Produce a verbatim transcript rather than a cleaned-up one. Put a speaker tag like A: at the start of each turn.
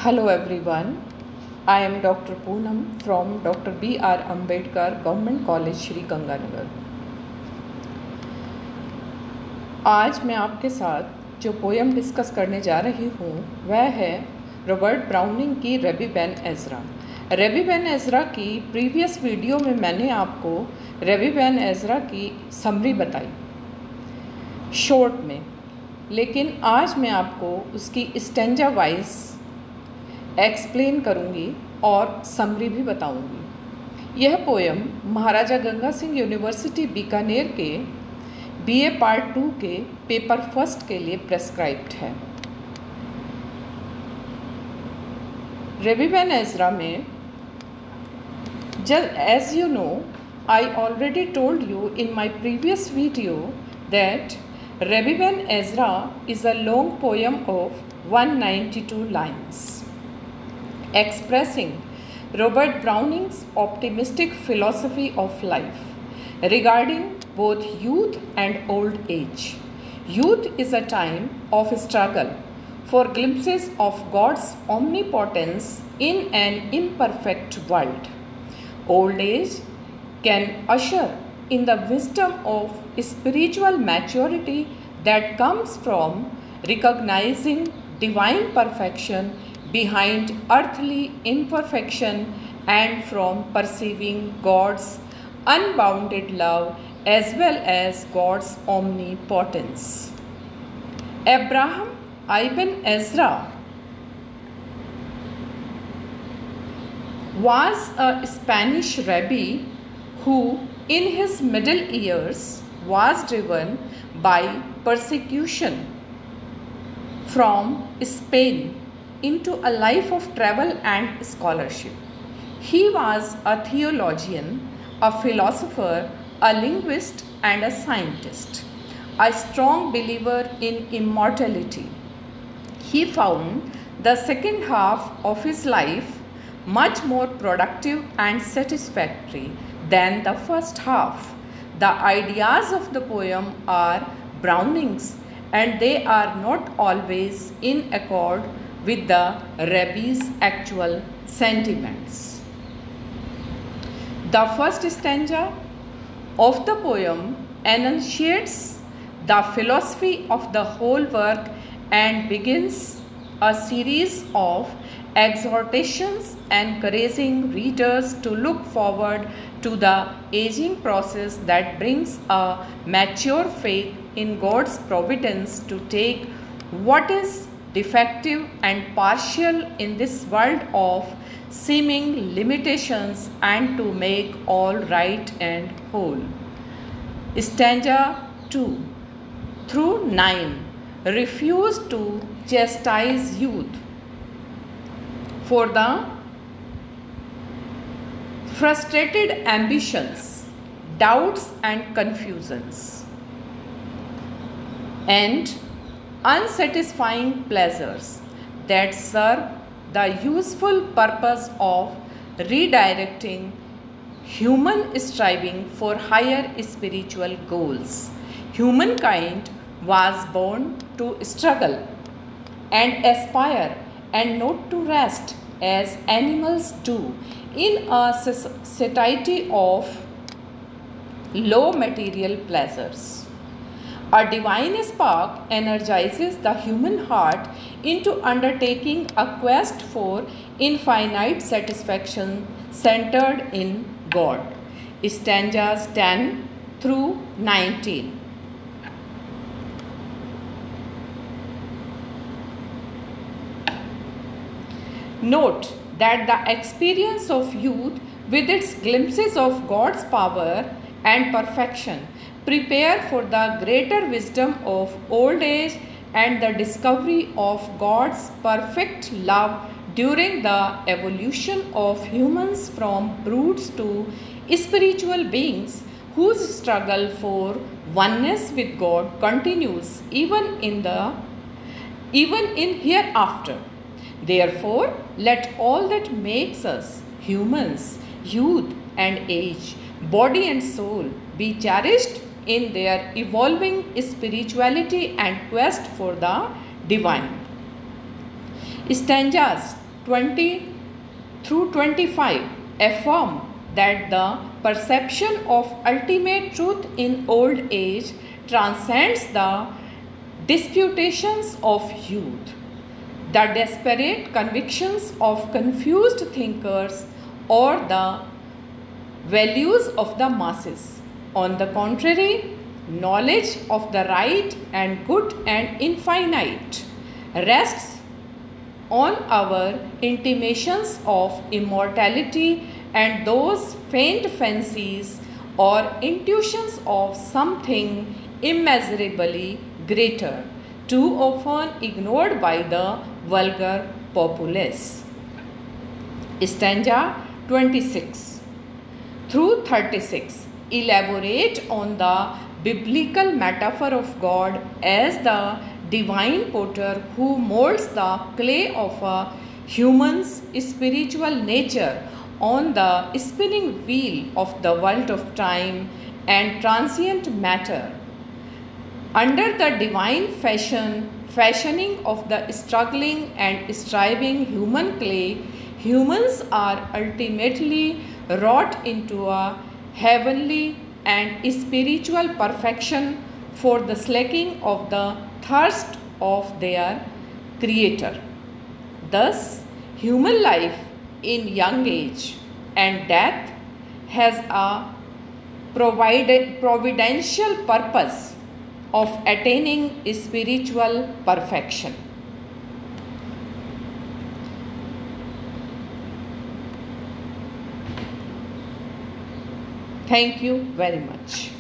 A: Hello everyone, I am Doctor Poonam from Doctor B R Ambedkar Government College Shri Ganganagar. आज मैं आपके साथ जो पोयम डिस्कस करने जा रही हूँ वह है रॉबर्ट ब्राउनिंग की Rabbi Ben Ezra. Rabbi Ben Ezra की प्रीवियस वीडियो में मैंने आपको रेबी बेन एज़रा की समरी बताई शॉर्ट में, लेकिन आज मैं आपको उसकी स्टेंजा वाइज एक्सप्लेन करूंगी और समरी भी बताऊंगी। यह पोयम महाराजा गंगा सिंह यूनिवर्सिटी बीकानेर के बीए पार्ट टू के पेपर फर्स्ट के लिए प्रेस्क्राइब्ड है। रेबी बेन एज़रा में just as you know, I already told you in my previous video that Rebbie Ben Ezra is a long poem of one hundred ninety-two lines expressing Robert Browning's optimistic philosophy of life regarding both youth and old age. Youth is a time of struggle for glimpses of God's omnipotence in an imperfect world. Old age can usher in the wisdom of spiritual maturity that comes from recognizing divine perfection behind earthly imperfection and from perceiving God's unbounded love as well as God's omnipotence. Abraham Ibn Ezra was a Spanish rabbi who in his middle years was driven by persecution from Spain into a life of travel and scholarship. He was a theologian, a philosopher, a linguist and a scientist, a strong believer in immortality. He found the second half of his life much more productive and satisfactory than the first half. The ideas of the poem are Browning's and they are not always in accord with the rabbi's actual sentiments. The first stanza of the poem enunciates the philosophy of the whole work and begins a series of exhortations encouraging readers to look forward to the aging process that brings a mature faith in God's providence to take what is defective and partial in this world of seeming limitations and to make all right and whole. Stanza two through nine refuse to chastise youth for the frustrated ambitions, doubts and confusions, and unsatisfying pleasures that serve the useful purpose of redirecting human striving for higher spiritual goals. Humankind was born to struggle and aspire and not to rest as animals do in a satiety of low material pleasures. A divine spark energizes the human heart into undertaking a quest for infinite satisfaction centered in God. Stanzas ten through nineteen. Note that the experience of youth with its glimpses of God's power and perfection prepare for the greater wisdom of old age and the discovery of God's perfect love during the evolution of humans from brutes to spiritual beings whose struggle for oneness with God continues even in the even in hereafter. Therefore, let all that makes us humans, youth and age, body and soul be cherished in their evolving spirituality and quest for the divine. Stanzas twenty through twenty-five affirm that the perception of ultimate truth in old age transcends the disputations of youth, the desperate convictions of confused thinkers, or the values of the masses. On the contrary, knowledge of the right and good and infinite rests on our intimations of immortality and those faint fancies or intuitions of something immeasurably greater, too often ignored by the vulgar populace. Stanza twenty-six through thirty-six elaborate on the biblical metaphor of God as the divine potter who molds the clay of a human's spiritual nature on the spinning wheel of the world of time and transient matter. Under the divine fashion, fashioning of the struggling and striving human clay, humans are ultimately wrought into a heavenly and spiritual perfection for the slaking of the thirst of their Creator. Thus, human life in young age and death has a provided providential purpose of attaining spiritual perfection. Thank you very much.